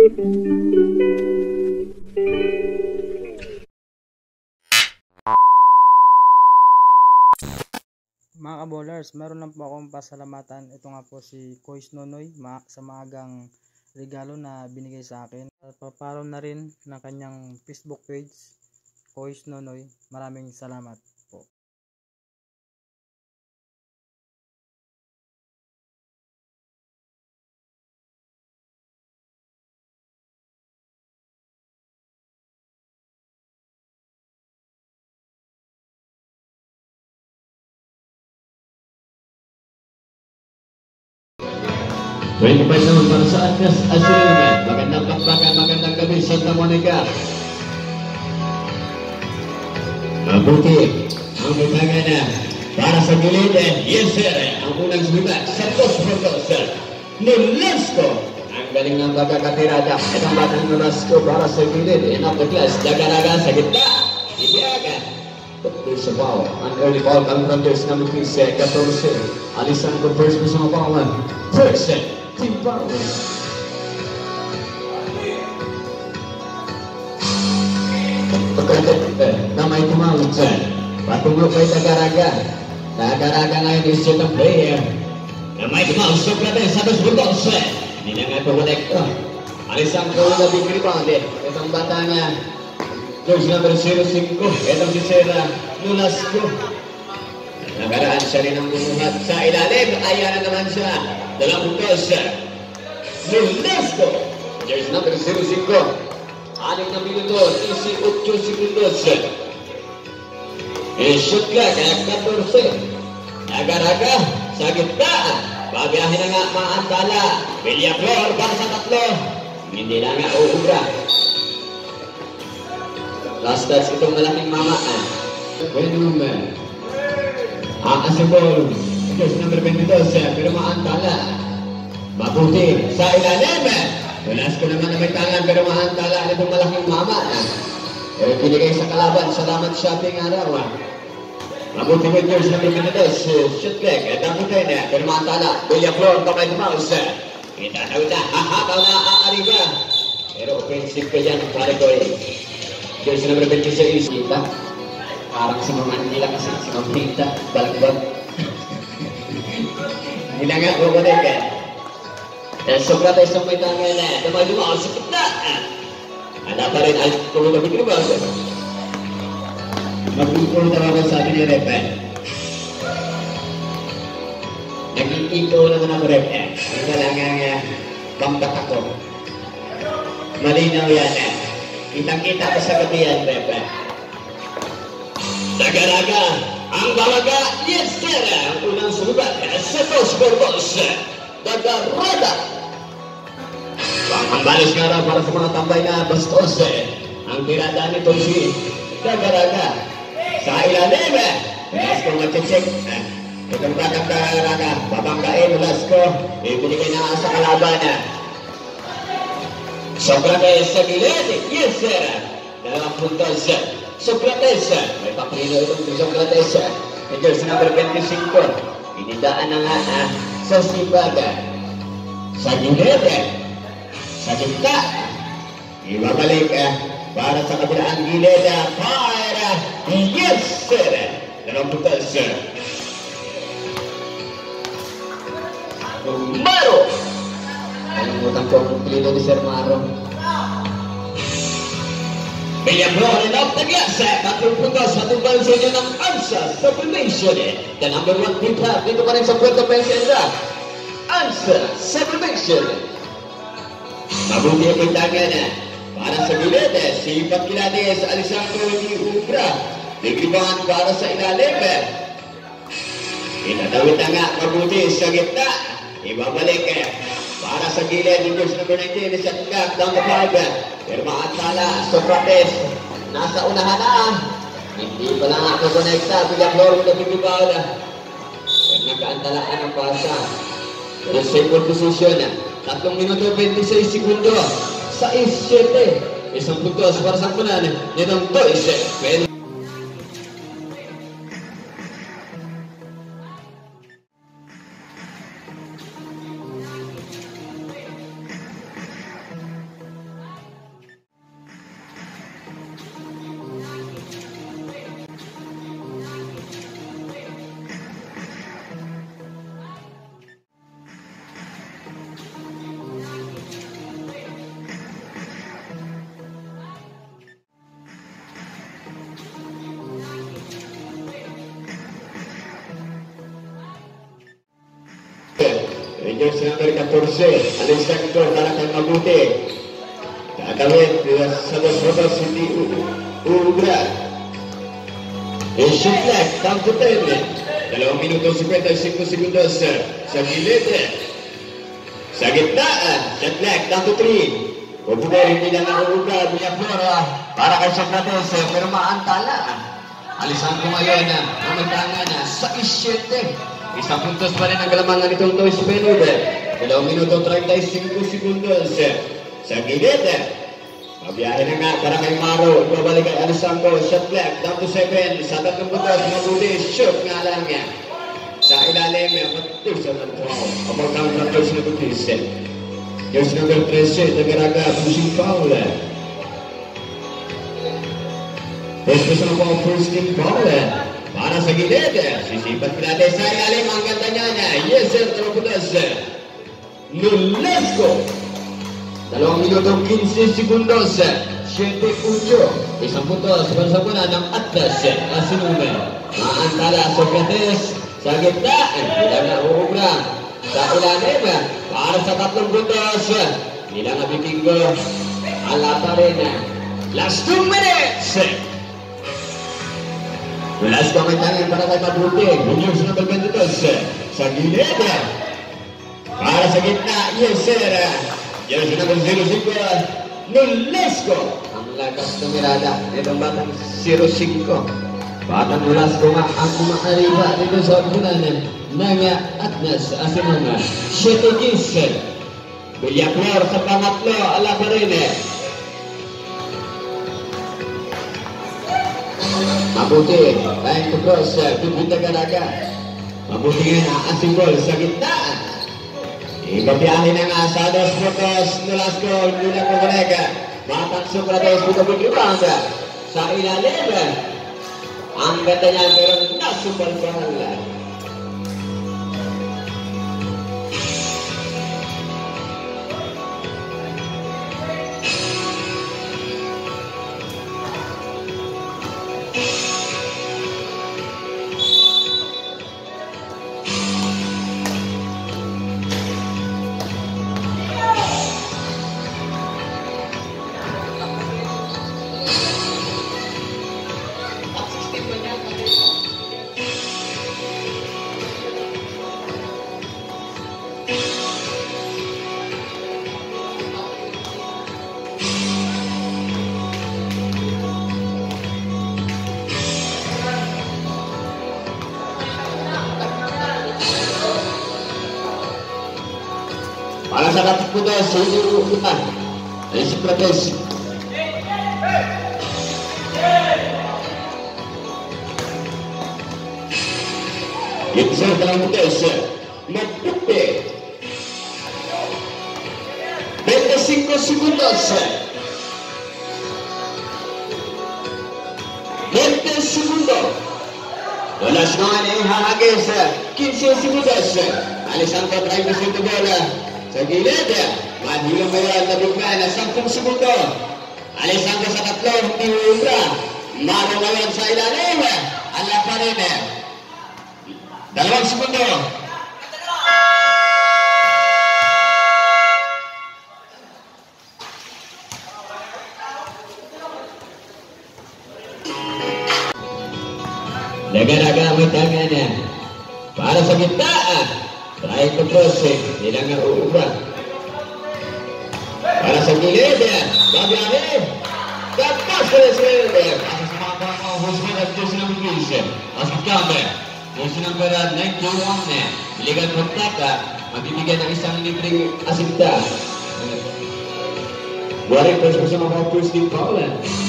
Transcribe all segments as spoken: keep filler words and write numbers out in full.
Mga ka-bowlers, meron lang po akong pasalamatan. Ito nga po si Kois Nonoy ma sa maagang regalo na binigay sa akin. Paparaw na rin ng kanyang Facebook page, Kois Nonoy. Maraming salamat po. twenty-five naman para sa Agnes Azul. Magandang bakbakan, magandang gabi Santa Monica. Mabuti ang butangan na para sa gilid. Yes sir, ang unang sumibat Santos Santos Nolasco. Ang galing ng pagkakatirada. Itong batang Nolasco para sa gilid. In up the class, Dagaraga sa gitna. Ibiaga. There's a foul. An early foul ang Rangers number fifteen, fourteen. Alisan ko first mo sa mapawan. First set. Team Power. Pagkakita na may tumawag dyan. Patulog kay Dagaraga. Dagaraga ngayon is yun ang player. Na may tumawag. Socrates sa dos bultos. Hindi na nga ito. Alisan ko na big rebound. Itong bata niya. George number zero five. Itong si Sera Nolasco. Nagaraan siya rin ang bumuhat sa ilalim. Ayan na naman siya. Dalawang puntos. Nolasco. George number zero five. Aning na minuto. Isi eight segundos. I-shoot ka kaya fourteen. Nagaraga sa gitna. Babiyahin na nga mga Antala. Villaflor para sa tatlo. Hindi na nga uubra. Last touch itong malaking mamaan. Bueno man. Aasibol. George number twenty-two. Pero maantala. Mabuti. Sa ilalim. Nolasco naman na may tangan. Pero maantala. Itong malaking mamaan. Eh, binigay sa kalaban. Salamat shopping araw. Mabuti with George number twenty-two. Shoot back. At ang putay na. Pero maantala. Villaflor. Kamay mouse. Kita na uta. Hahabaw na aariba. Pero offensive ka yan. Pare ko eh. George number twenty-six. Kita. Parang sinuman nila kasi sinong Tita, balagbag. Hindi na nga, bukunin ka. Eh, Socrates ang may tangay na. Dumay-dumaw sa kita. Ada pa rin ay tulog na bigri ba? Mag-ikol na naman sabi ni Repe. Nag-ikol naman ako Repe. Ang kalangang bangkat ako. Malinaw yan eh. Kitang-kita ko sa gabi yan, Repe. Dagaraga, ang balaga, yes sir, ang unang sumibat, Santos Santos, Dagaraga. Ang balis nga raw para sa mga tambay na bastos, ang tirada nito si Dagaraga. Sa ilalim, Nolasco mag-check, itong batang Dagaraga, babanggain Nolasco, ibinigay na sa kalaban. Socrates sa gilid, yes sir, dalawang puntos. Socrates, may paprino itong si Socrates. George number twenty-five. Inidaan na nga ah, sa sibaga. Sa gilid, sa gitna. Ibabalik ah, para sa kabilaan gilid. Para, yes sir. Dalawang putas. Maro. Kalimutan ko ang pilino ni Sir Maro. Villaflor in off the glass. Tatlong puntos sa tumbal sa inyo ng Ansa Sublimation. The number one pinta dito pa rin sa Puerto Princesa. Ansa Sublimation. Mabuti ang pintangan para sa gilid. Si Paquilanes Alessandro di Ubra. Nagribangan para sa ilalim. Inatawid na nga mabuti sa gitna. Ibabalik para sa gilid. George number nineteen sa ikat ng kapaga. Pero maantala, Socrates, nasa unahan na. Hindi pa lang ako konekta. Villaflor na bibibaw na. Pero nagkaantalaan ang pasa. Pero second position, tatlong minuto, twenty-six segundo. six seven. Isang puntos para sa kunan. Nitong Toys. jersey number fourteen, Alexander Tarakan mabuti. Kakawin, sa dos botas hindi ubra. Shoot flag, down to ten. Dalawang minuto fifty-five segundos sa gilid. Sa gitnaan, shot flag, down to three. Pagbuhay hindi na nauubra, Villa Flora para kay Socrates, pero maantala. Alisan ko ngayon ang magtangan sa isyete. Isang puntos pa rin ang kalamangan nitong Toys Penod. Dalawang minuto thirty-five segundos sa gilid. Mabiyahe na nga para kay Maro. Babalik kay Alessandro. Shot flag. Down to seven. Sa tatlong puntos. Mabuti. Shoot nga lang niya. Sa ilalim. Matus ang nagtraw. Kapag counter Toys number thirteen. Toys number thirteen. Tagaraga. Pushing foul. Toys na po ang first team foul. Para sa gilid. Sisipat natin sa ilalim. Ang ganda niya niya. Yes sir. Dalawang puntos. Nolasco. Dalawang minuto fifteen segundos. seven eight. Isang puntos. Pansapunan ng Atlas. Asinume. Maantala Socrates. Sa gitna. Hindi na uubra. Sa ilalim. Para sa tatlong puntos. Hindi na Vikingo. Ala pa rin. Last two minutes. Last komentaryo para kay Mabuti. Juniors number twenty-two. Sa gilid. Para sa gitna. Yes sir. Jersey number zero five, Nolasco. Ang lakas na mirada nitong batang zero five. Batang Nolasco nga ang kumakariba dito sa upunan ng Atlas Asinume. seven fifteen. Villaplor sa pangatlo, ala pa rin eh. Mabuti, time to cross, Pipita Garaga. Mabuti nga na asing ball sa gitna. Ibabiyahin na nga sa dos puntos, Nolasco, hindi na kumalega. Batang Socrates, bukabig rebound. Sa ilalim, ang ganda niya pero nasupal ball. Para sa dapat po dahil sa hindi uutan ay si Socrates. Gibson dalam Mutes Mabuti twenty-five segundos twenty segundos. Wala siya nga ihahagis fifteen segundos. Alessandro trying to shoot the ball sa gilid. Madhilang ba yan nabigman na ten segundo. Alessandro sa tatlo, hindi ubra. Maro ngayon sa ilalim. Ala pa rin. Dalawang segundo. Naga-nagamit tangan para sa gitna. Try to cross, hindi lang nga uubra. Para sa gilid, babiyahin. Tapos sa resweld. Para sa mga mga husband at Jersey number three. Asking Camber. Jersey number ninety-one. Illegal contact. Magbibigyan ng isang libreng asinta. Buwaring first person of our first team foul.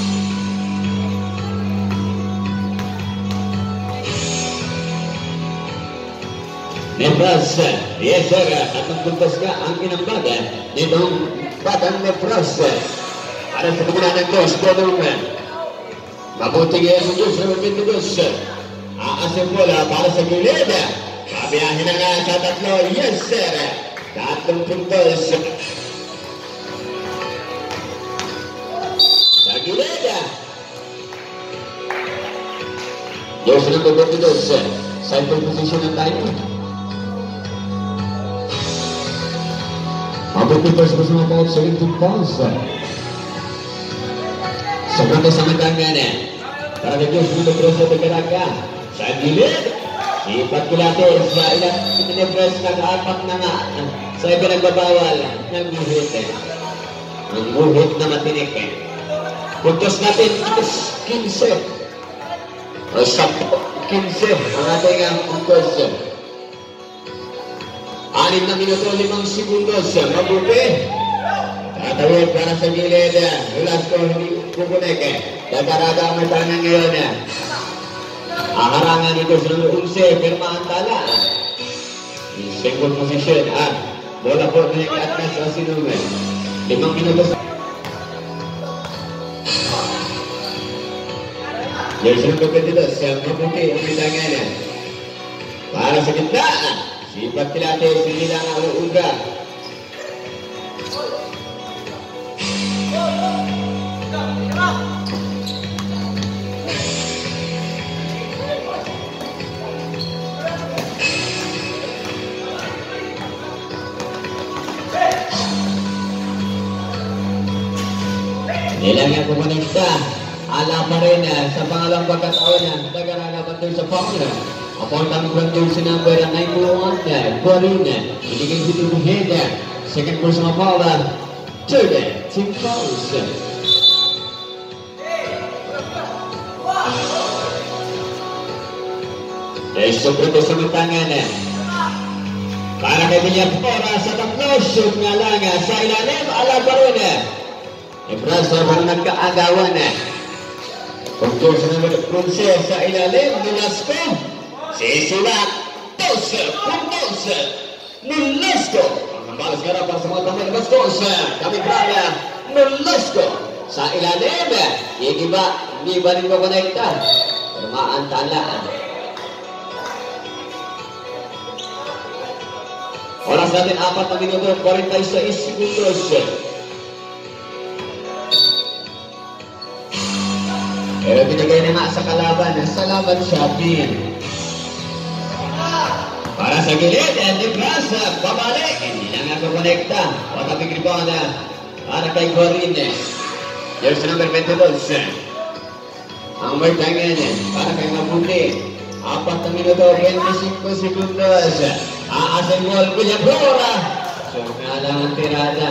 Nebras, yes sir, tatlong puntos ka ang inambagan nitong batang Nebras. Para sa pagkunan ng dos, Donald. Mabuti ngayon ng Diyos na magpintudos. Aasin bola para sa gilid. Pabiyahin na nga sa tatlo, yes sir. Tatlong puntos. Sa gilid. Diyos na magpintudos. Sa ipong posisyon ng tayo. Mabuti pa sa mga tao sa ito pausa. Sobrang kasamantangan eh. Para medyo sulit terus sa Dagaraga. Sa gilid. Sipat Pilates sa ilang pinipres ng apak na nga. Sa iba nagbabawal ng guhit eh. Ang guhit na matinik eh. Puntos natin quinze. O sampo quinze ang ating ang puntos. Anim na minuto, limang segundos. Mabuti. Tatawid para sa gilid. Velasco hindi kukunik eh. Dagaraga ang may tangan ngayon eh. Ang harangan dito sa unse, firma ang tala. In second position at bola po na yung atlas sa sinumen. Limang minuto. Yung sunod ka dito sa mabuti ang bitangan niya. Para sa gitna, Sipat Pilates, hindi lang ang uuga. Ilang yang kumonekta, ala pa rin sa pangalawang pagkataon na Dagaraga bantul sa Pangula. Upon kami bantul sa number nine puluh one, Guarina, binigay si Tubuheda, second person of power, third, Tim Paus. Dahil sobrang sa tangan para kay Villaflora sa tatlo, shoot nga lang sa ilalim, ala pa rin. Ibrasa bang nagkaagawan eh. Kungkul sa naman Pronse sa ilalim, Velasco. Sisilat, dos, puntos, Velasco. Ang balas nga para sa mga tamay Bastos. Kami braya, Velasco. Sa ilalim, hindi ba, hindi ba rin makonekta? Permaan talaan. Oras natin apat na minuto, forty-six segundos. Pero binigay na nga sa kalaban, sa laban siya, Pin. Para sa gilid, and Ibrasa, pabalik, hindi na nga kumonekta. Patapig rebound para kay Guarina. There's number twenty-two. Ang may tangan, para kay Mabuti. Apat na minuto, twenty-five segundos. Aasin wall, Villaflora. So, nga lang ang tirada.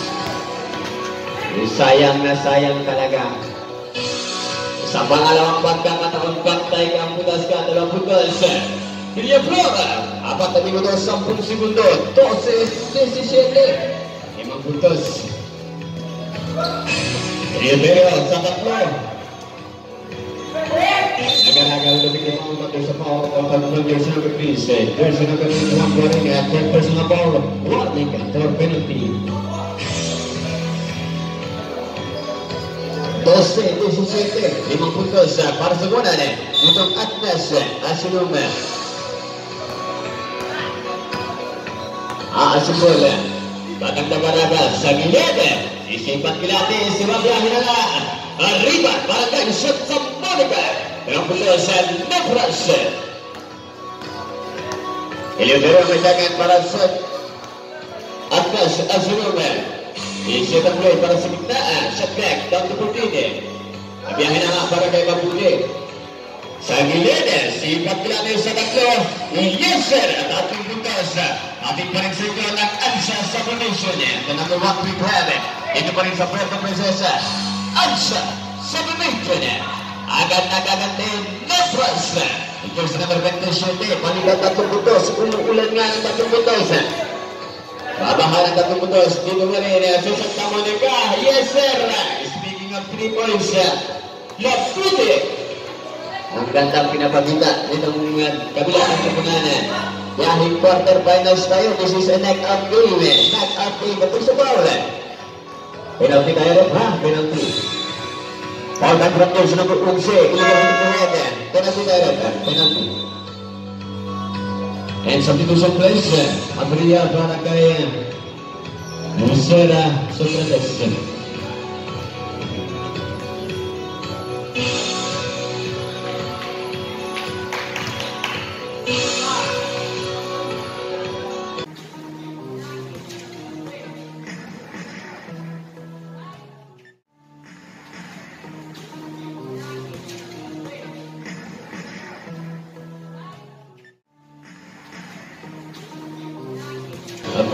Sayang na sayang talaga. Sa pangalawang pagkakataon, pantay ka ang putas ka, dalawang putas. Villaflora, apat na minuto, sampung segundo, twelve, seventeen, limang putas. Rivero, sa tatlo. Nagaraga ulit bigyan mga matay sa power of the Jersey number three. Jersey number one, running at ten personal power, warning for penalty. twelve, seventeen, limang puntos para sa guna nitong Atlas Asinum. Aasipol, batang Dagaraga sa gilid. Isipat Pilates, simabiyahin na nga. Arriba, para kang shot sa Monica. Limang puntos sa Nefras. Ilibero may tangan para sa Atlas Asinum. Isipan play para sa gitna, shot back, down to fourteen. Nabiyahin na nga para kay Mabuti. Sa gilid, sipat Pilates sa tatlo. Yes sir, at ating puntos. Ating pa rin sa ito ng Ansa sa formation. The number one we have. Ito pa rin sa Puerto Princesa. Ansa sa formation. Agad-agad din, Nefras. Ito sa number twenty-seven. Panilang tatlong puntos. Umuulan nga ng tatlong puntos. Babahan ang tatlong puntos. Dito nga rin, Susan Tamonica. Yes sir. Speaking of three points, Laputi. Ang gandang pinapagita nitong kabila ng kapunanan. Yahing quarterfinals tayo. This is a knock-out game. Knock-out game. Batul sa bawal. Penalty tayo rin ha? Penalty. Paul Tangrapos sa number eleven. Penalty tayo rin ha? Penalty. And substitution place, Abria para kay Lucera Socrates.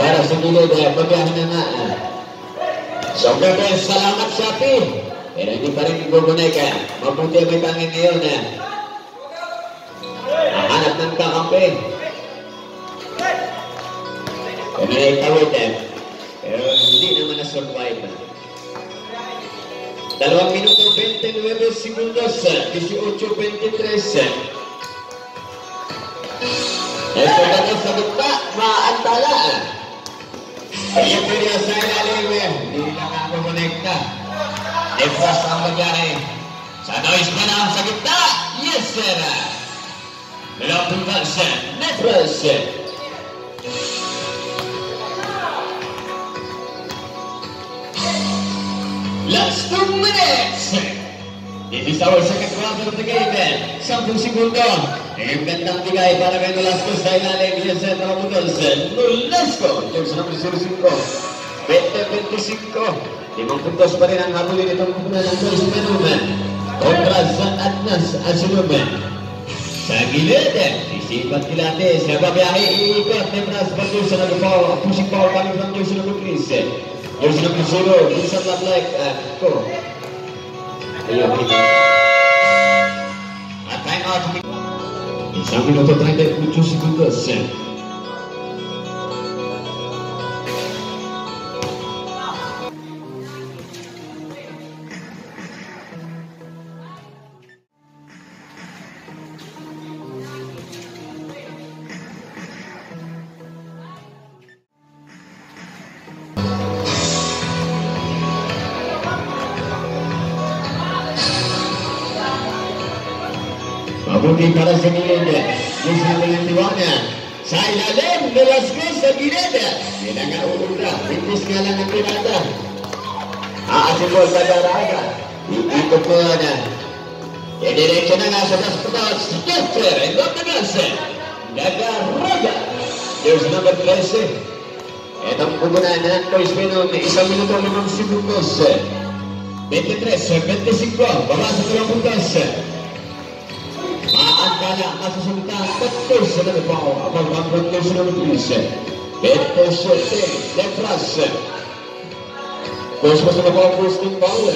para sa gilid eh, pagkahinangaan. Socrates, salamat Shapi. Pero hindi pa rin ibuguneka. Mabuti ang may pangin ngayon eh. Ang hanap ng kakampi. Kaya na itawid eh. Pero hindi naman na-survive. Dalawang minuto, twenty-nine segundos, eighteen twenty-tres. Ito na sa gitna, maantala. Ayan po niya sa ilalim, hindi na nakakonekta. Nefras ang magyari. Sa noise pa na sa gitna, yes sir. Dalawang puntas, Nefras. Last two minutes. This is our second round of the game. Sampung segundo. Ang gandang bigay para kay Nolasco sa ilalim. Yes, sir, mga putos. Nolasco. Yung sa number zero five. twenty twenty-five. Limang puntos pa rin ang habulin itong pupunan ng Joyce Menuman. Kontra sa Atnas Asinuman. Sa gilid, sisipat kilate. Sa babiyahe, iikot. Nebras Bato sa nag-power. Pushing power coming from Joyce Menuman. Joyce Menuman. Vincent Lablek. Ko. Ayun. At time out. Isang minuto thirty-eight segundos. Mabuti para sa gilid. Yung sinabilang tiwanya. Sa ilalim, Nolasco sa gilid. Hindi na nga uula. Pintis nga lang ang pinata. Aasin mo sa daraga. Iikot mo na. Idiretso na nga sa das putas. Yes, sir. And not the gas. Nagaraga. There's number thirteen. Itong pugunan ng Joyce Menuman. Isang minuto limang segundos. twenty-three, twenty-five. Baba sa dalawang puntas. Maantala, masusunta, tatlo sa nagpaw, abang tatlo sa nagpis. Beto Sote, Nefras. Dos mo sa nagpaw, posting power.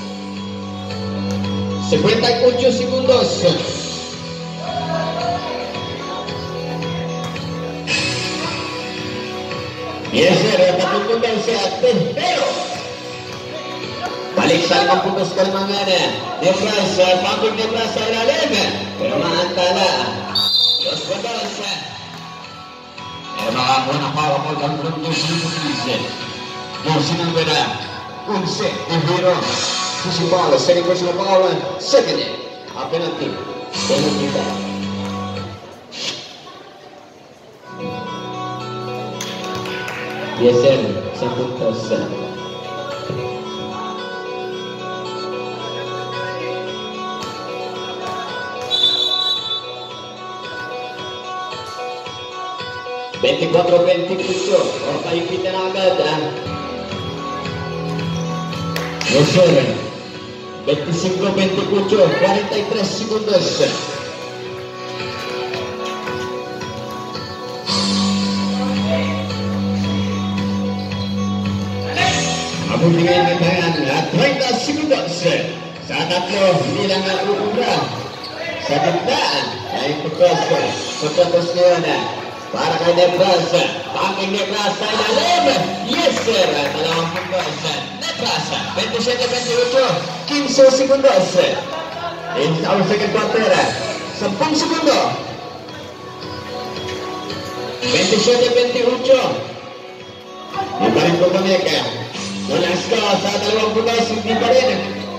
fifty-eight segundos. Yes, sir, tatlong daw siya, pero balik sa limang puntos kalmangan. Nefras, pumping Nefras sa ilalim. Pero maantala. Dos Batos. Pero makakuha na para po ang puntos ng Putlis. Dos number Unse, Nehiro. Susipal, setting question of power. Second, a penalty. Penalty back. Yes, sir. Sa puntos. twenty-four twenty-two. O, paipita na agad, ha? Yes, sir. twenty-five twenty-eight. forty-three segundos. Mabuti ngayon ng bayan. thirty segundos. Sa tatlo, hindi lang ang uura. Sa gitnaan, ay putos. Sa putos ngayon, ha? Para kay Nefras, pangking Nefras sa ilalim. Yes, sir. Dalawang puntos. Nefras, twenty-seven twenty-eight, fifteen segundos. In our second quarter, ten segundo. twenty-seven twenty-eight. Di pa rin pumanik. Nolasco sa dalawang puntos, hindi pa rin.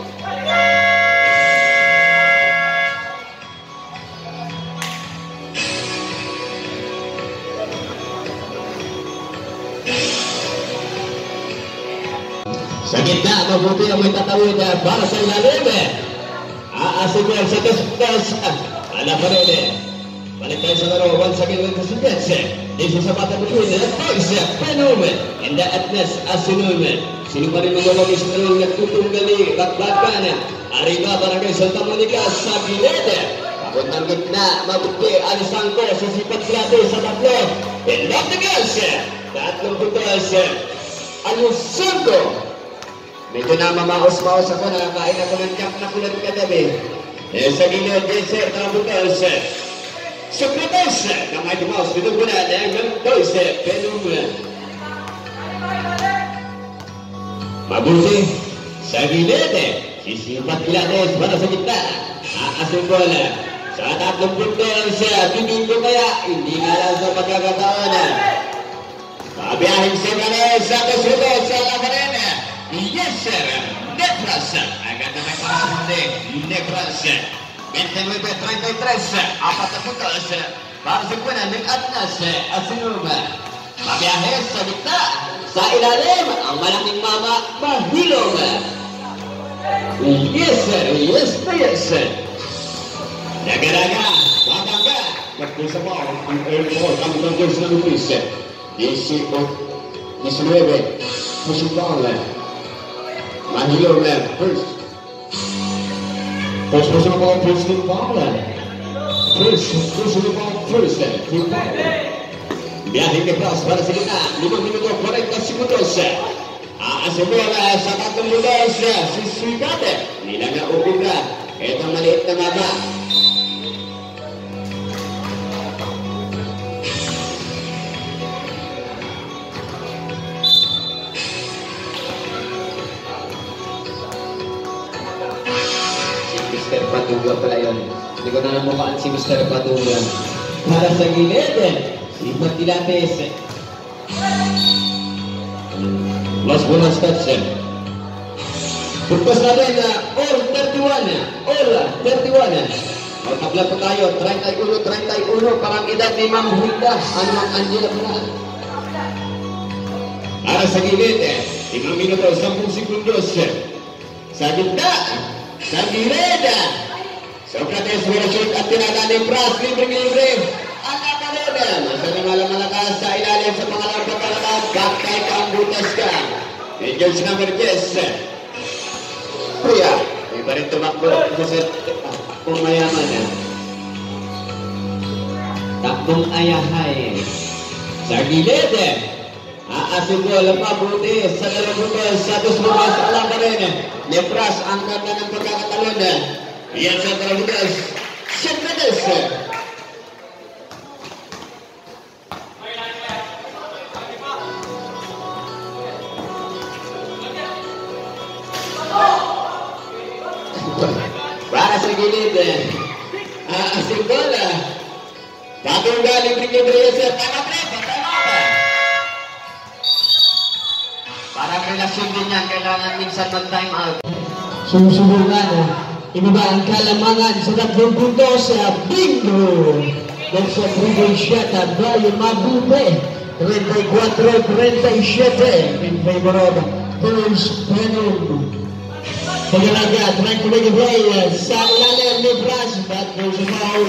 Sa gitna, mabuti ang may tatawid para sa ilalim. Aasin niya sa tas-tas. Ala pa rin. Balik tayo sa laro. Once again with the Sudets. Dito sa bata between the Toys Menuman and the Atnas Asinuman. Sino pa rin lumawagis na rin nagtutunggali bakbakan. Arriba Barangay Santa Monica sa gilid. Papuntang gitna, mabuti. Alisangko sa sipat kilate sa tatlo. And love the girls. tatlong puntos. Alusundo. Medyo na mamaos-maos ako, nakakain ako ng jump na kulad kagabi. Eh, sa gilid, Jesse, tatlong puntos. Socrates, na may tumaos, pinugunan ng Mendoza, Penuma. Mabuti, sa gilid, sisipat Ilanes para sa gitna. Aasing bola. Sa tatlong puntos, pinugo kaya, hindi nga lang sa pagkakataon. Pabiyahin si Manes sa kasunod sa labanan. Yes, sir. Negras. Agad na may pasundi. Negras. twenty-nine thirty-three. Apat na puntos. Para sa kuwanan ng Atlas. Asinuma. Pabiyahin sa gitna. Sa ilalim, ang malaking mama, Mahilong. Yes, sir. Yes, yes, sir. Naga-naga. Wabangga. Nagpusa mo ang early ball. Ang Dodgers na Luis. dieciocho, diecinueve, pushing ball. Mahilong first. First pushing ball, pushing ball. First, pushing ball, first. Biyahe ke cross para sa gitna. lima minuto, forty segundos. Aasin bola sa tatlong lulos. Sisikat. Nila nga upuga. Itong maliit na mama. mister Paduga pala yun. Hindi ko na namukhaan si mister Paduga. Para sa gilid, si Matilates. Mas bunas touch. Purpose natin na all thirty-one. All thirty-one. Magtabla po tayo. thirty-one, thirty-one. Parang edad ni Ma'am Hulda. Ano ang Angela Bra? Para sa gilid, limang minuto, ten segundos. Sa gitna. Sa gilid, Socrates will shoot at tinatani Pras, libre-libre. Ang kakalina, nasa naman malakas sa ilalim sa pangalawang pagkalakas, bakay ka ang butas ka. Angels number ten. Kuya, may pa rin tumakbo sa takbong mayaman. Takbong ayahay. Sa gilid, aasin ko alam mabuti sa dalawang butas, sa dos butas, alam pa rin. Lepras ang ganda ng pagkakatalon. Iyan sa Tarabudas. Socrates. Para sa gilid. Aasin bola. Bagong galing Brigadier sa tama pre. Parang relasyon din yan, kailangan minsan mag-time out. Sumusubukan, ibaba ang kalamangan sa tatlong puntos sa bingo. Dahil sa dribble shot at Brian Mabube, thirty-four thirty-seven in favor of Bruce Penum. Pagalaga, trying to make a play sa ilalim ni Bras, but goes a foul.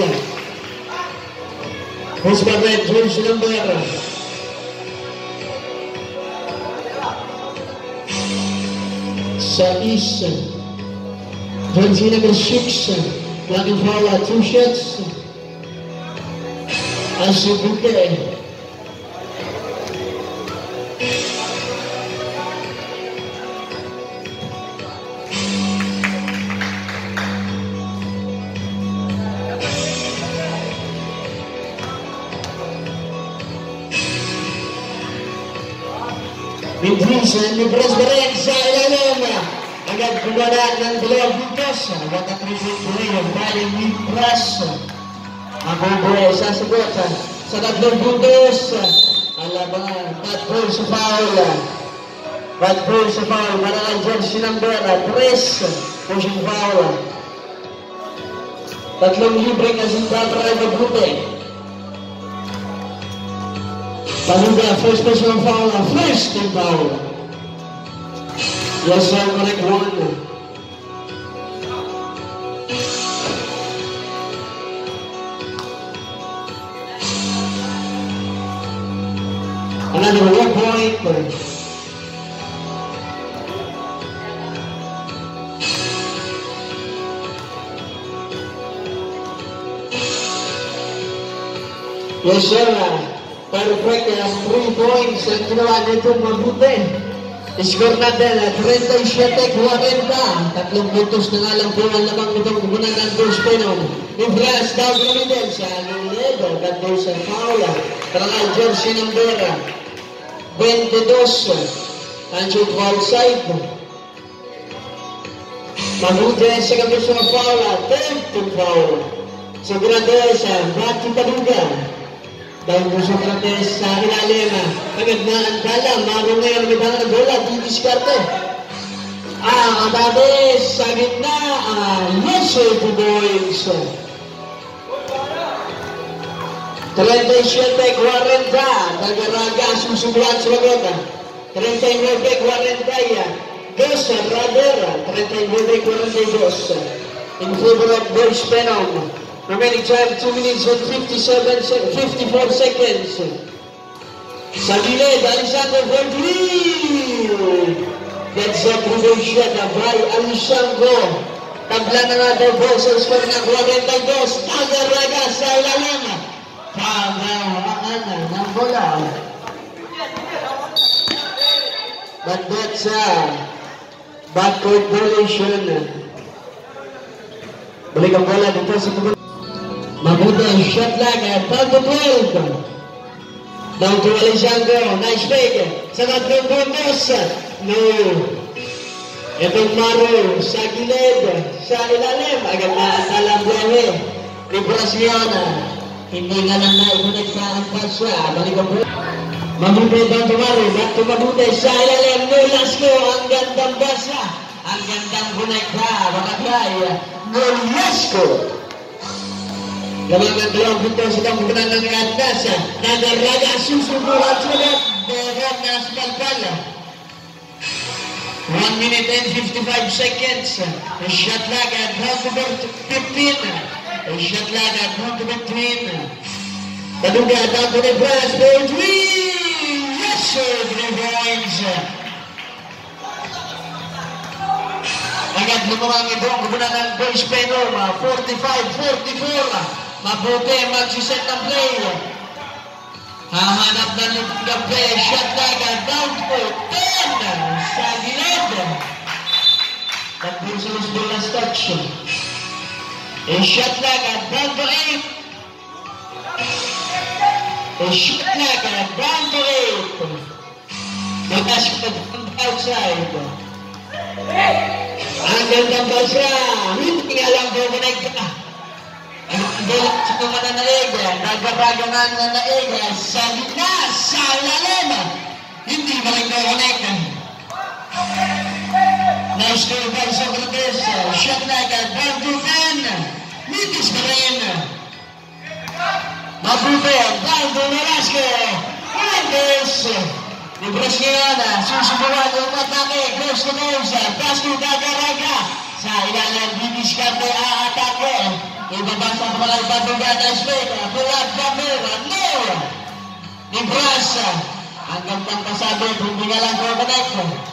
Post by red, jersey number sa isa. Jersey number six, looking forward, two shots. Asubuke. Minsan, libres ba rin sa ilalim. Agad kumala ng dalawang puntos. Agad ang tribute ko rin yung baling libres. Mabubuhay sa sagot sa tatlong puntos. Alabangan, bad ball sa foul. Bad ball sa foul. Marangan jersey number tres. Pushing foul. Tatlong libre kasi para mabuti. Paluga, first personal foul, first team foul. Yes, sir, correct one. Another one point. Yes, sir. Perfect ang three points ang ginawa nitong mabuti. Score natin, thirty-seven forty. Tatlong puntos na nga lang po ang lamang nitong gugunan ng Coach Penom. Ibras down the middle sa Aguiledo. Ganda sa Paula. Tarangal jersey number twenty-two. Ancho to outside. Mabuti sa kami sa Paula. ten to foul. Sa Grandesa, Bati Paduga. Dahil po sa Grandesa sa ilalim. Agad na ang dala. Marong ngayon may tangan ng bola. Didiskarte. Ah, Abades sa gitna. Ah, yes, two boys. thirty-seven forty. Tagaraga susubuhan sa Lagota. thirty-nine forty. Dos Radera. thirty-nine forty-two. In favor of Boys Penom. Remaining time two minutes and fifty-seven, fifty-four seconds. Sa gilid, Alessandro for three. That's a probation by Alessandro. Tabla na nga daw po sa score ng forty-two. Tagaraga sa ilalim. Pagawakan ng bola. But that's a backward violation. Balik ang bola dito sa pagod. Mabuti ang shot lang. Down to twelve. Down to Alessandro. Nice fake. Sa tatlong puntos. No. Itong Maro sa gilid. Sa ilalim. Agad na ang talang buhay. Librasyon. Hindi nga lang na ipunit sa ang pasya. Balik ang bola. Mabuti down to Maro. Back to Mabuti sa ilalim. No last go. Ang gandang basa. Ang gandang buneka. Bakakay. No last go. Lamang ang dalawang punto sa tambunan ng Atlas. Nagaraga susubuhan sulit. Berat na sa Balbal. one minute and fifty-five seconds. A shot lag at round number fifteen. A shot lag at round number fifteen. Paduga down to the brass. For three. Yes sir. Three points. Agad lumamang ito ang kubunan ng Boys Penom. forty-five forty-four. Mabuti magsiset ng play. Hahanap na ng play. Shot agad. Down to ten. Sa gilid. Tapos sa mas bolas touch. A shot agad. Down to eight. A shot agad. Down to eight. Matas ka outside. Ang gandang basa. Hindi nga lang bumunay ka. Ang gandang sa kumananaig. Nagaragangan na naig. Sa gitna. Sa ilalim. Hindi ba rin bumunay ka? Nice goal by Socrates. Shot agad. Down to ten. Mitis pa rin. Mabuti. Down to Velasco. Mitis. Librasyon, susubukan yung atake, close to nose, pass to Tagaraga. Sa ilalim, didiskarte, a-atake. Ibabasa pa mga ipabuga na straight, pulat camera, no! Libras, ang gantang pasabi, hindi nga lang co-connect.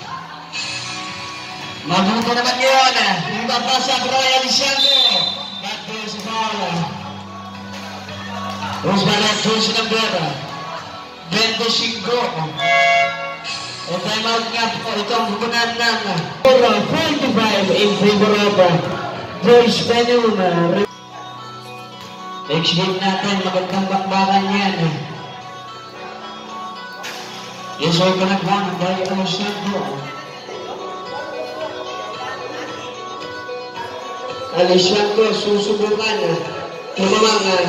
Mabuto naman yun, ibabasa Brian Alessandro. Back to sa Paula. Rosbalat, Jose Nambera. twenty-five. E time out nga po itong bukunan ng forty-five in favor of Boys Penom. Next game natin, magandang bakbakan yan. Yes, all panagbakan by Alessandro. Alessandro susubukan. Tumamang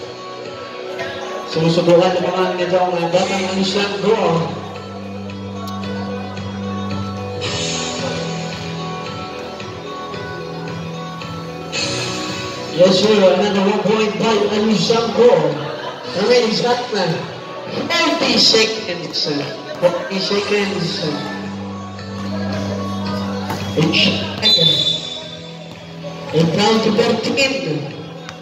Susubukan naman nito ang batang Alessandro. Yes sir, another one point by Alessandro. Remaining shot na. forty seconds. forty seconds. And shot again. And down to thirteen.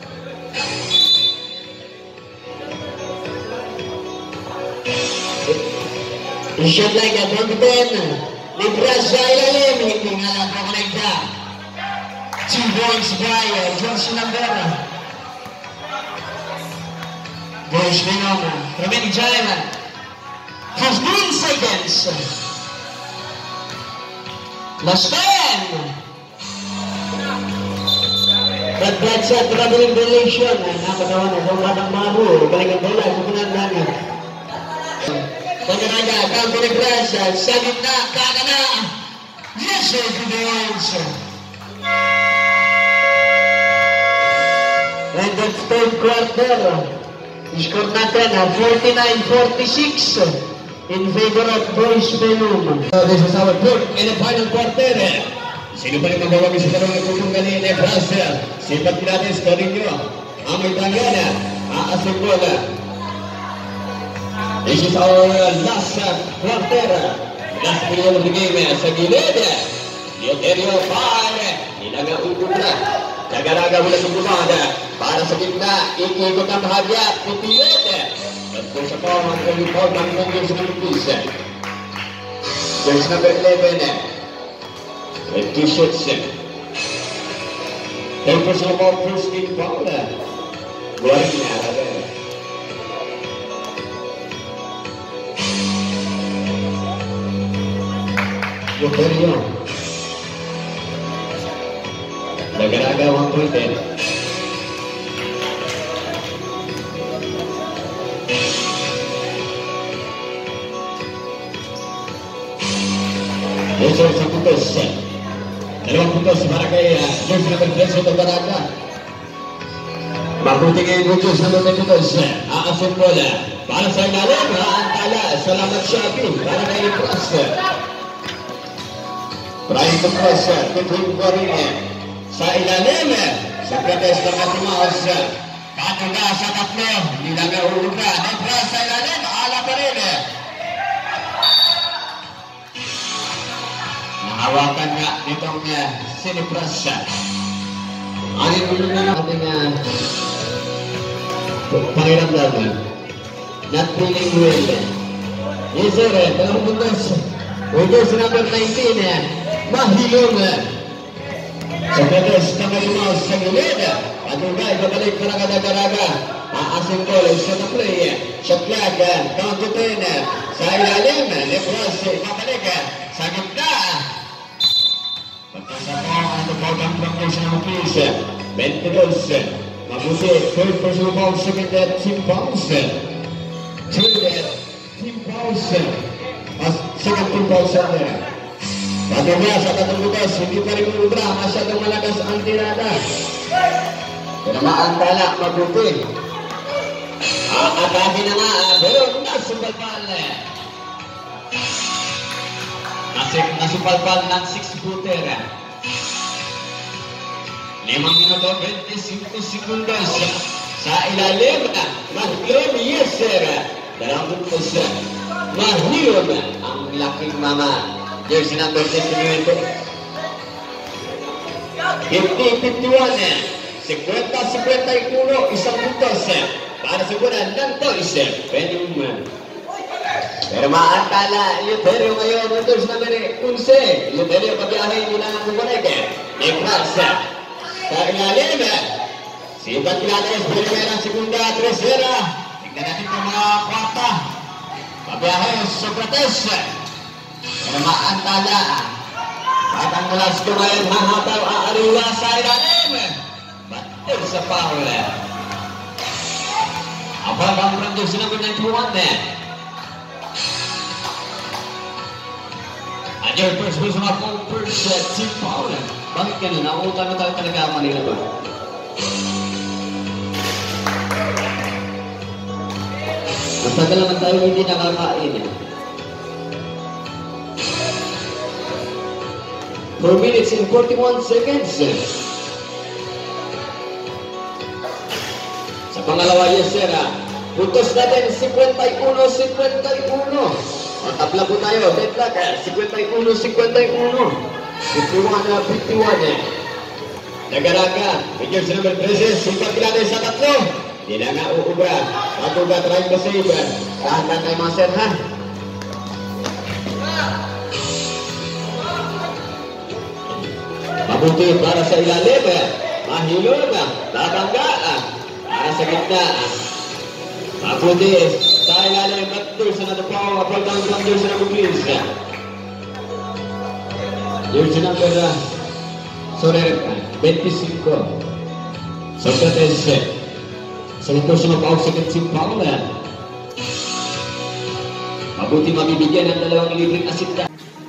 Shot like a down to ten. Libras sa ilalim. Hindi nga lang pakonekta. Two points by Johnson Nambera. Joyce Benoma. Remaining time. fifteen seconds. Last ten. But that's a traveling relation. Nakatawa na kung batang mabu. Balik ang bola. Kukunan lang. Pagkanaga, Campo Negras. Sa gitna, kakana. Yes, sir, to the answer. And the third quarter. Score natin forty-nine forty-six in favor of Boys Benoma. So this is our third in the final quarter. Sino pa rin magawagi sa dalawang itutong galing ni Fraser? Sipat natin sa rinyo. Amoy tanggana. Aasing bola. This is our last quarter. Last period of the game. Sa gilid. Dioterio Pare. Nilaga upo na. Nagaraga mula sa bumada. Para sa gitna. Ikikot ang bahagya. Pipilid. At sa pawang ang kalipod ng Congress ng Pisa. There's number eleven. With two shots. Papers of all first in Paula. Buwarin niya. Dioterio. Nagaraga one point ten. Eso sa putos. Dalawang putos para kay Diyos na Beltreso ng Baraga. Mabuti ngayon yung Diyos na Beltreso. Aasin bola. Para sa ilalim, Antala. Salamat Shabi. Para kay Pras. Brian Pras. Tutuin ko rin. Sa ilalim. Sa Prates ng Matimaos. Patuga sa tatlo. Nilaga uruga. Pras sa ilalim. Ala pa rin. Hawakan nga itong uh, Sinipras. Ano yung na ating uh, pakiramdaman? Not feeling well. Yes sir, dalawang puntos. Puntos number nineteen. Mahilong. Sa Prates na Matimaos sa gilid. Patugay, babalik para kadagaraga. Aasing goal, shot na play. Shot flag, count to ten. Sa ilalim, Nepras, babalik. Sa gitna. Pagkasama ang nagkawang practice ng Pisa. twenty-two. Mabuti, third personal ball, second at Team Pulse. Third at Team Pulse. Second Team Pulse center. Patuloy sa katunggutos, hindi pa rin ultra, masyadong malakas ang tirada. Pero maantala, mabuti. Atake na nga, pero nasupalpal. Nasupalpal ng six-footer. Limang minuto, twenty-five sekundos. Sa ilalim, Mahilom, yes sir. Dalawang puntos. Mahilom, ang laking mama. Jersey number fifty-one. fifty fifty-one. fifty fifty-one, isang puntos. Para sa gunan ng Toys. Benjamin. Pero maantala, Eleuterio ngayon, Windows number eleven. Eleuterio pabiyahin nila ng kukunig. Nepras. Sa ilalim. Sipat Pilates, Bilimera, Segunda, Tercera. Tignan natin itong mga kwarta. Pabiyahin, Socrates. Pero maantala. At ang last ko ngayon, hahataw, aariwa sa ilalim. Batil sa foul. Abang ang Windows number ninety-one. Your first person of all first uh, Team Paul. Bakit ganun? Nauutan na tayo talaga ang Manila ba? Matagal naman tayo hindi nakakain. four minutes and forty-one seconds. Sa pangalawa, yes sir. Puntos natin, fifty-one fifty-one. Tabla po tayo, deadlock, fifty-one fifty-one. fifty-one fifty-one. Nagaraga, medyo sa number thirteen, Sipat Pilates sa tatlo. Hindi na nga uuga. Matuga, try to save. Tahan tayo mga sir, ha? Mabuti para sa ilalim. Mahilong. Tatangga. Para sa gitna. Maputi sa ilalim at Jersey na napaw, apaltang ng Jersey na Buglis. Jersey number Soler, twenty-five. Socrates, sa ito siya mapaw sa Katsimpaw. Mabuti mabibigyan ng dalawang libreng asit na.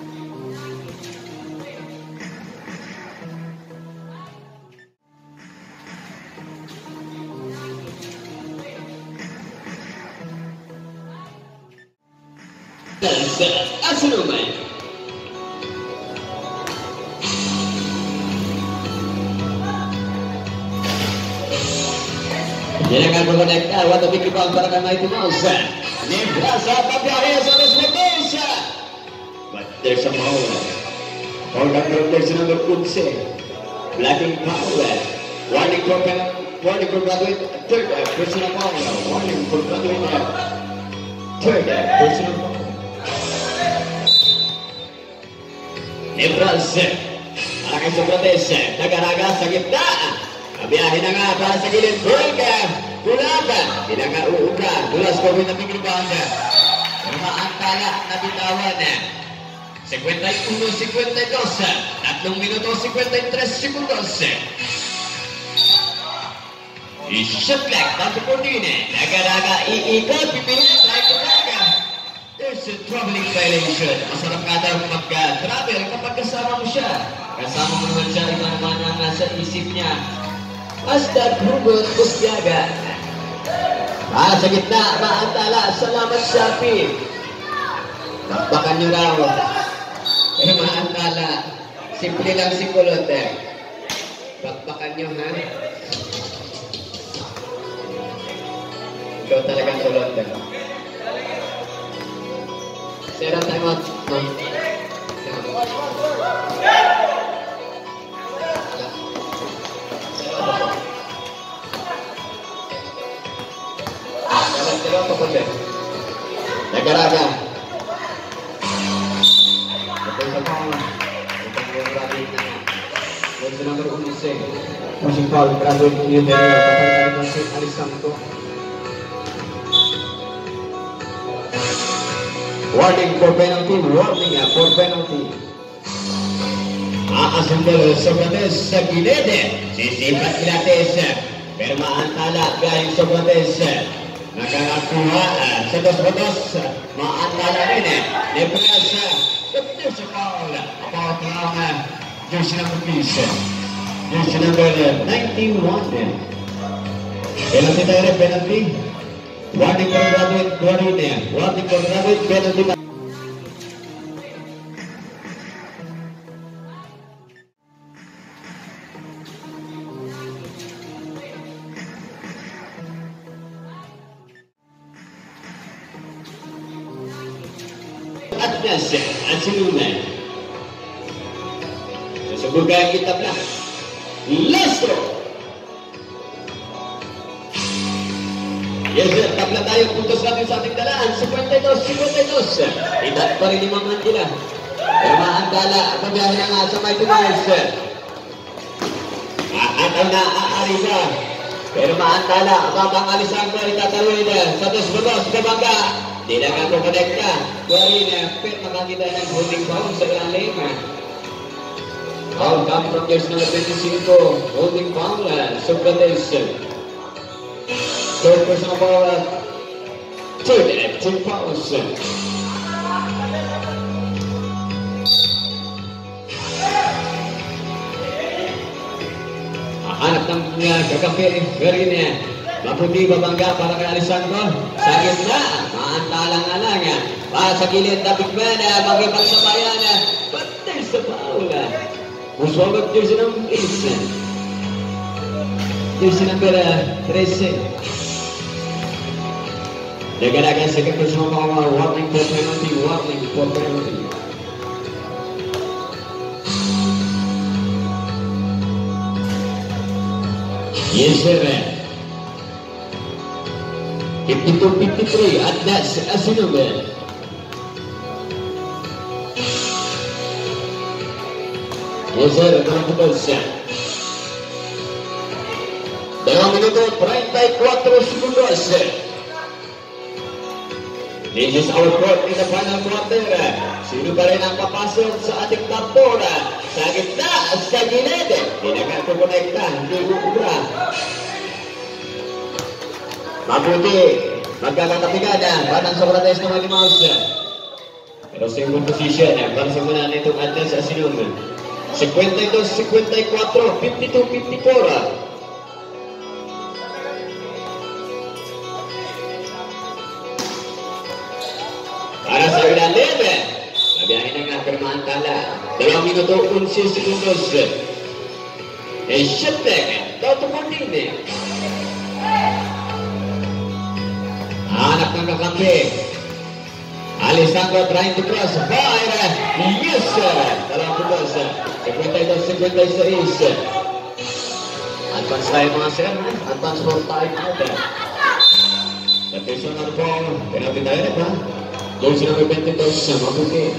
Asunuman. Yan ang mag-connecta. What a big rebound para kay Mighty Mouse. Nebrasa, pabiyahe sa Desmotes. But there's a foul. Foul number there's number fifteen. Blocking foul. Warning for warning for graduate. Third personal foul. Warning for graduate. Third personal foul. Nebrasa. Para kay Socrates. Nagaraga sa gitna. Kabiyahin na nga para sa gilid. Burga. Kulaba. Pinaka-uuga. Gulas ko rin na pingribaan. Pero maantala na bitawan. fifty-one fifty-two. Tatlong minuto fifty-three segundos. I-shot clock. Tanto po din. Nagaraga. Iikot. Pipilit. Ay kuraga. There's a troubling violation. Masarap ka daw mag-travel kapag kasama mo siya. Kasama mo naman siya. Iba naman ang nasa isip niya. Basta Google Pusyaga. Ah, sa gitna, maantala. Salamat, Shopee. Bakbakan nyo raw. Pero maantala. Simple lang si Kulot eh. Bakbakan nyo, ha? Ikaw talagang Kulot eh. Zero time out. No. Nagaraga. Masing foul, graduate yung Daniel. Kapag ng si Alisanto. Warning for penalty. Warning uh, for penalty. Aasundalo Socrates sa gilid. Sisipat Pilates. Pero maantala galing Socrates. Nakakakuha uh, sa dos-dos. Maantala rin eh. Nebrasa. But there's a foul. About lang uh, jersey number piece. Jersey number ninety-one. Penalty tayo rin, penalty. Warning for graduate, Guarine. Warning for graduate, penalty. Atnas at sinuman. Susubukan kita pala. Lastro. Yes sir, tabla tayo. Puntos natin sa ating dalaan. fifty-two fifty-two. Itat pa rin limang mantila. Pero maantala. Pagbiyahe na nga sa Mighty Mouse. Aataw na aarisa. Pero maantala. Babang alisang pa rin tataluin. Sa dos-dos. Kabangga. Di na nga kumonekta. Guarine. Pero makakita ng holding foul sa ilalim. Foul coming from years number twenty-five. Holding foul. Socrates. Third personal foul. Third and two fouls. Hanap ng kakampi. Guarine. Maputi babangga para kay Alessandro. Sa gitna. Maantalang alang. Para sa gilid na bigman. Magipagsabayan. Patay sa foul. Muswagod jersey ng isa. Jersey number thirteen. Nagaraga sa second personal foul. Warning for penalty. Warning for penalty. Yes sir. fifty-two fifty-three at that's Asinubel. Yes sir, ito na po siya. Dalawang minuto, thirty-four segundos. This is our fourth in the final quarter. Sino pa rin ang papasok sa ating top four? Sa gitna, sa gilid. Hindi na nga kukonekta, hindi kukubra. Mabuti, magkakatapigan na. Batang Socrates ng Mighty Mouse. Pero sa yung position, para sa muna nitong Atlas Asinum. fifty-two fifty-four, fifty-two fifty-four. Para sa ilalim, mabiyahin na nga Permantala. Dalawang minuto, eleven segundos. E Shetek, Toto Martini. Anak ng kakampi. Alessandro trying to cross. Fire! Yes! Dalawang putos. fifty-two fifty-six. Advance tayo mga sir. Advance for time out. Attention na po. Penalty tayo na ba? Doon sila may twenty-two siya. Mabuti.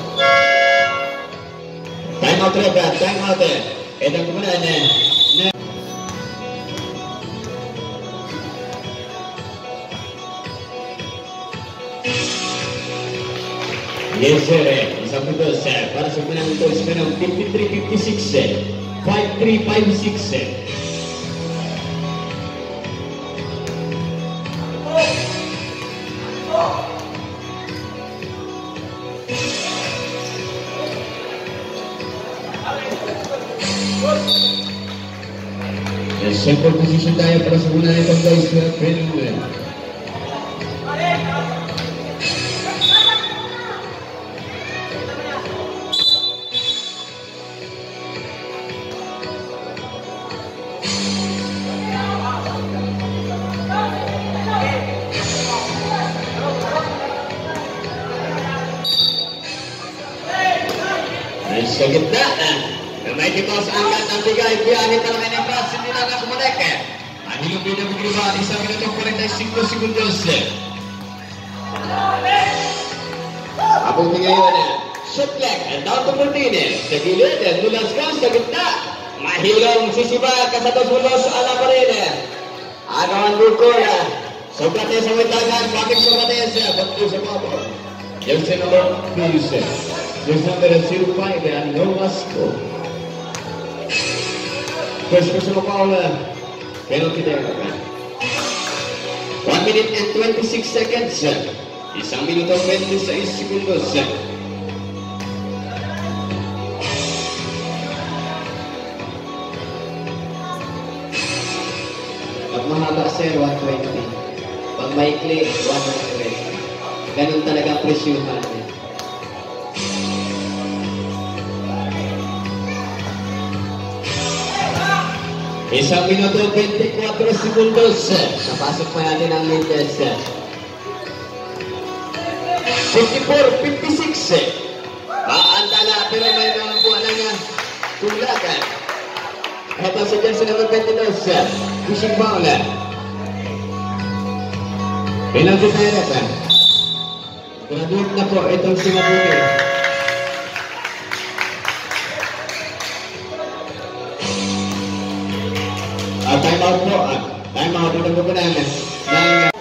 Time out rin ba? Time out. Ito kumanan eh. Yes sir, isang putos para sa pinang ito is pinang fifty-three fifty-six, five-three five-six. Yes, second position tayo para sa muna itong guys na pinang. Sa gitna, na may kitos angkat ang bigay, biyahin talaga ng Bras, hindi na nakakumanek. Ang hilong binabigriba, isang minuto forty-five segundos. Abuti ngayon, shot clock, down to Martinez. Sa gilid, nulas ka sa gitna. Mahilong sisiba, kasatos mulos, ala pa rin. Agawan bukol, Socrates sa witangan, bakit Socrates, bakit sa babo. Yung sinulong, please. There's number zero five and no Vasco. First person of all, penalty there. one minute and twenty-six seconds. Isang minuto twenty-six segundos. Pag mahaba sir, one twenty. Pag maikli, one hundred. Ganun talaga presyuhan. Isang minuto, twenty-four segundos. Napasok pa natin ang latest. fifty-four fifty-six. Paantala, pero may mga buwan na nga tulakan. Habang sa dyan sa number twenty-two, pushing foul. Penalty tayo na pa. Graduate na po itong Singapore. Uh, time out po. Uh, time out. Ito po po namin. Nang,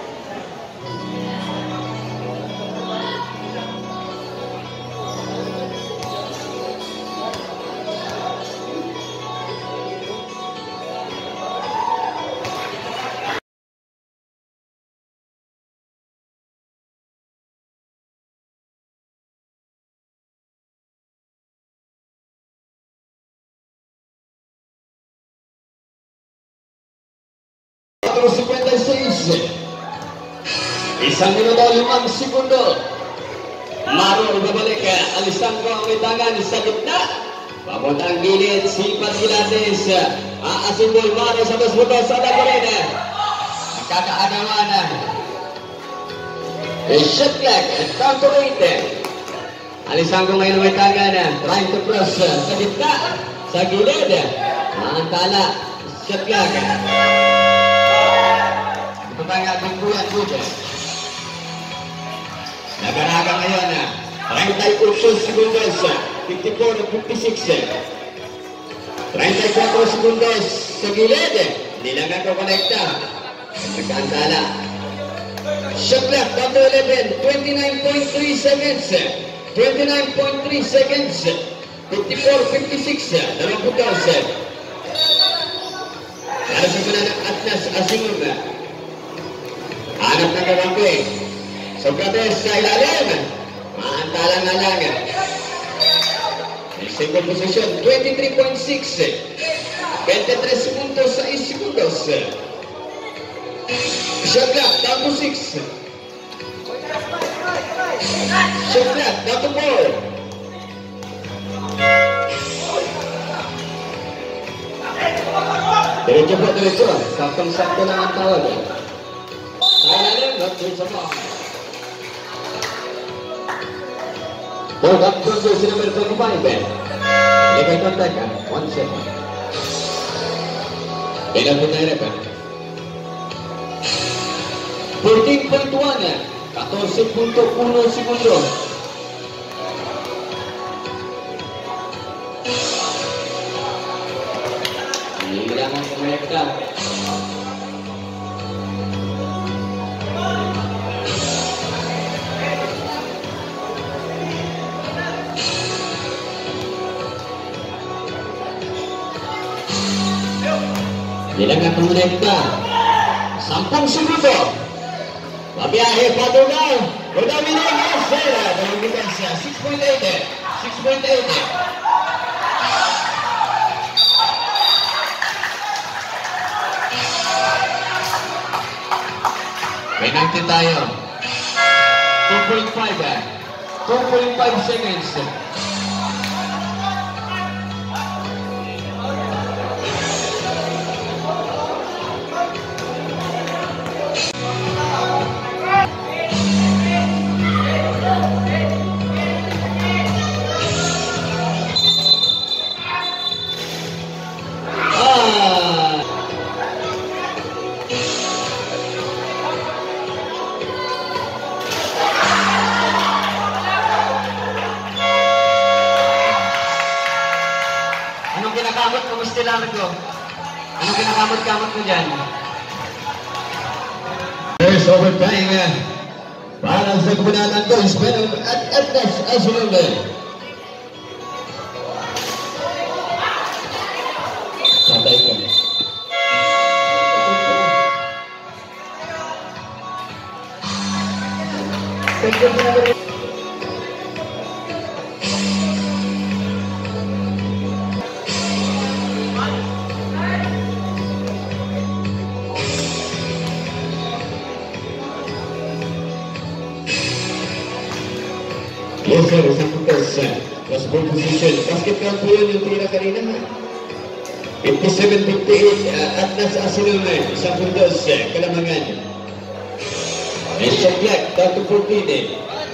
fifty-six. Isang minuto, limang segundo. Maro, ibabalik. Alessandro ang may tangan sa gitna. Papunta ang gilid, Sipat Gilates. Aasimbol, Maro sa dos buto sa Dagorin. Magkakaagawan. Shot clock, down to eight. Alessandro ngayon ang may tangan. Trying to cross sa gitna, sa gilid. Maantala, shot clock. Pagkakang bingguan po dyan. Nagaraga ngayon na thirty-eight segundos, fifty-four fifty-six. thirty-four segundos sa gilid. Hindi lang nagkakonekta. Nagkaantala. Shot clock down to eleven. twenty-nine point three seconds. twenty-nine point three seconds. fifty-four fifty-six. Dalawang putos. Para sa mula ng Atlas Asingon. Hanap ng kabangkoy. Socrates sa ilalim. Maantalang nga lang. Single position, twenty-three point six. twenty-three puntos sa segundos. Shot clock down to six. Shot clock down to four. Diretso po, diretso. Saktong-sakto lang ang tawag. Kaya not diretso po. Hold up, jersey number twenty-five. Lekay kontak, one second. Pinapit na hirapan. fourteen point one. fourteen point one segundo. Hilangan kumekta. Hilangan kumekta. Sampung segundo. Pabiyahe Padugaw. Rodaminig Sera. Dalawang siya. six point eight. six point eight. Penalty tayo. two point five. two point five seconds. Kinakamot mo, gusto namin ko. Anong kinakamot-kamot mo dyan? There's overtime uh, para sa kemenangan ko. Spend at Atlas Asingon. Patay ka. Thank you. Yes sir, isang putas. Last ball position. Basket count po yun yung tira kanina. fifty-seven fifty-eight. Uh, Atlas Asingon. Isang putas. Kalamangan. And shot clock. Down to fourteen.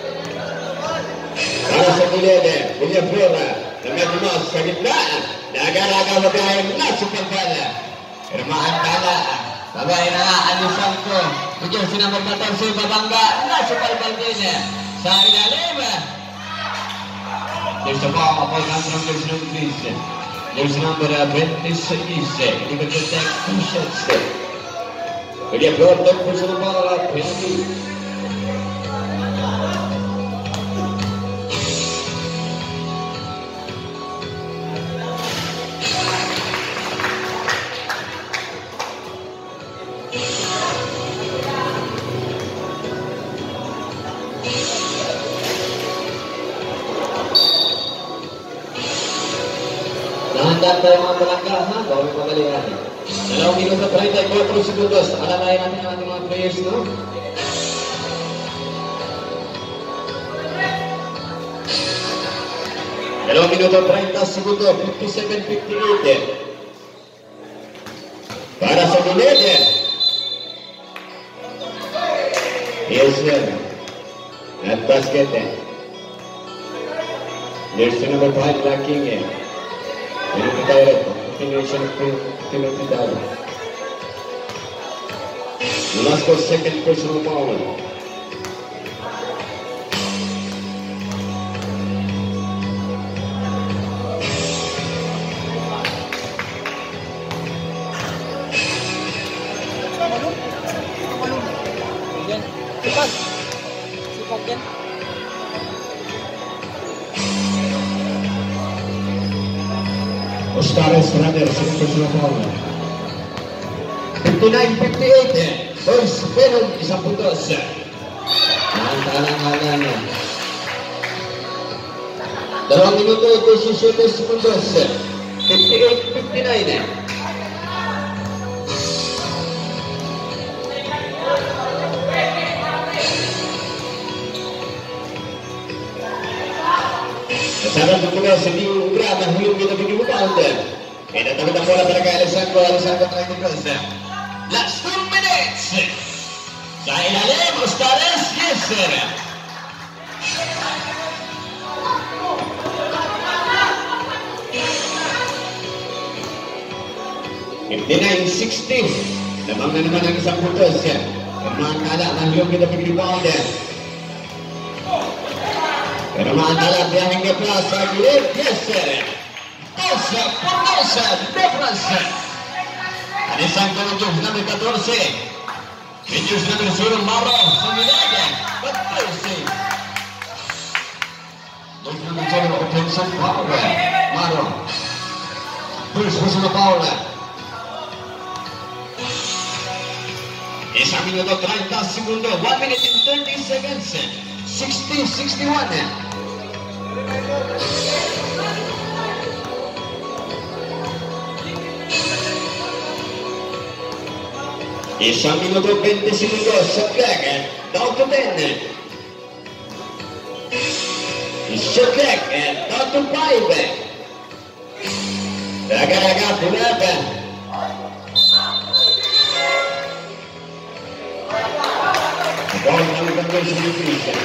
Para sa Giled. Villaflora. Namedimos sa gitna. Naga-raga magayon na sa pagpala. Irmahan tala. Babay na nga. Alisan ko. Bigyan si number fourteen. Babangga. Na sa pagpala. Sa ilalim. There's a ball upon that number twenty-six. There's number twenty-six. You can just take two shots. But you have got that push the ball up. Nahandaan tayo mga palangga, ha? Bawal pagalingan. Dalawang minuto thirty-four segundos. Alalayan natin ang ating mga players, no? Dalawang minuto thirty segundo. fifty-seven fifty-eight. Para sa Giled. Yes, sir. At basket. There's the number five lacking in. Ini kita lihat continuation of Timothy Dada. Last for second personal foul. Oscares Runner, second personal foul. fifty-nine fifty-eight. Boys, pero isang puntos. Maantalang-alang. Dalawang minuto, twenty-seven segundos. fifty-eight fifty-nine. Kasama ng mga sa New Grab ang hulog kita bigyan mo pound. Kaya natapit ang bola talaga Alessandro. Alessandro tayo ni Cruz. Last two minutes. Sa ilalim, Oscares. Yes, sir. fifty-nine sixty. Lamang na naman ang isang puntos. Pagmakakala ang hulog kita bigyan mo pound. Pero maantala biyaheng ke plaza gilid, yes sir. Tosa, Formosa, Defrance. Alessandro Jus number fourteen. Jus number zero, Mauro, Sumilega, fourteen. Jus number zero, offensive foul, Mauro. First personal foul. Isang minuto, thirty segundo, one minute and thirty seconds. sixty sixty-one. Isang minuto, twenty segundos sa flag, down to ten. Shot clock, down to five. Raga-raga, Bunaga. Ball ng gagawin sa Nutrition.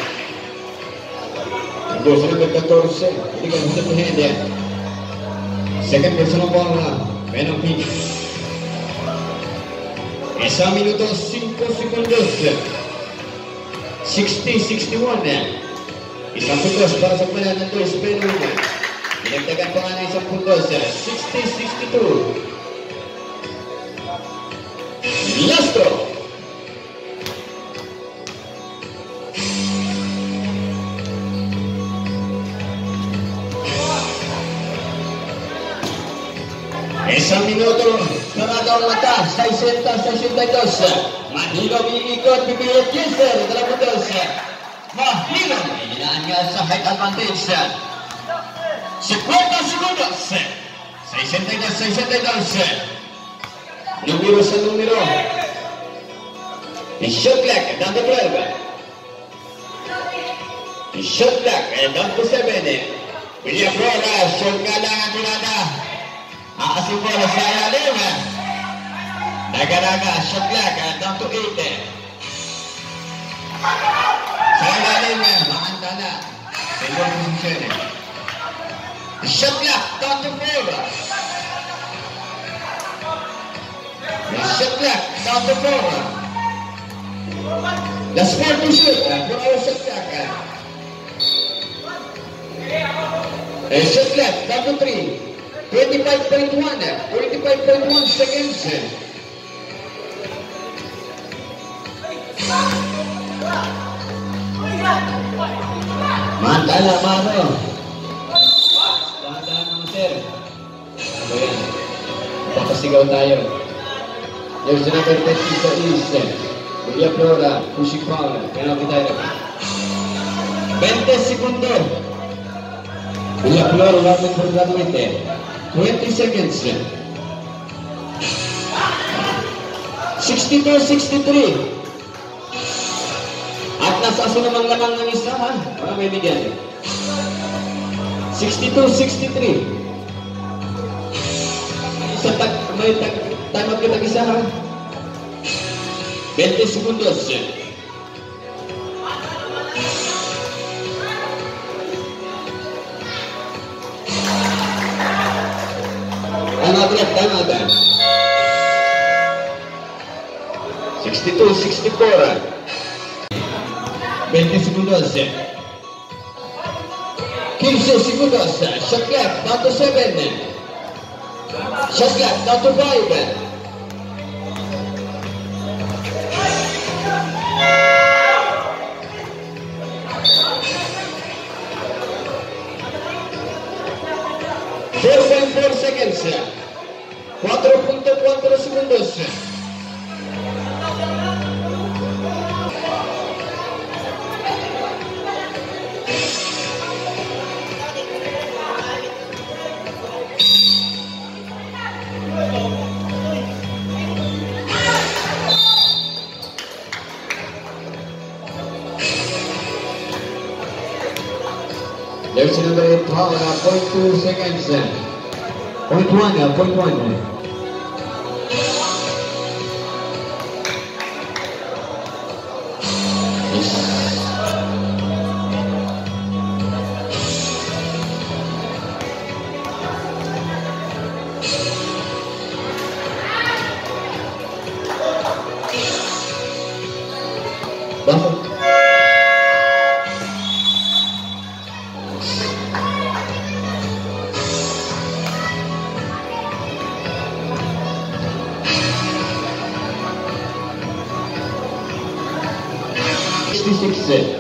Ang dos number fourteen, hindi ka gusto po hindi. Second personal ball na, Venom P. Isang minuto, five segundos. sixty sixty-one. Isang puntos para sa pala ng dos, pero pinagdagan pa nga na isang puntos. sixty sixty-two. Lastro. Isang minuto, sarado ang mata, sixty sixty-two. Mahirap iikot, bibiyot Kiser, dalawang dos. Mahirap, ilinaan nga sa height advantage. fifty segundos, sixty-two sixty-two. Numero sa numero. Shot clock, down to twelve. Shot clock, down to seven. William Flora, shot ka lang ang pinada. Aasin bola sa ilalim. Naga-naga, shot clock, down to eight. Sa ilalim, makantala. Single position. Shot clock, down to four. Shot clock, down to four. Last four to shoot. Four hours shot clock. Shot clock, down to three. twenty-five point one, twenty-five point one seconds. Mantala, Mano. Dahan-dahan naman, sir. Ano yan? Papasigaw tayo. There's the number thirty sa East. Julia Flora, pushing foul. Penalty tayo. twenty segundo. Julia Flora, warning for graduate. twenty seconds. sixty-two sixty-three. At nasa aso namang lamang ng isa, ha? Para may bigyan. sixty-two sixty-three. Isa tag, may tag, tamat ka isa, ha? twenty segundos. Tama tama tama. sixty-two sixty-four. twenty segundos. fifteen segundos. Shot clock down to seven. Shot clock down to five. four point four seconds. four point four segundos. Jersey number eight, Paula, point two seconds. Point one, point one. Buffalo. sixty-six.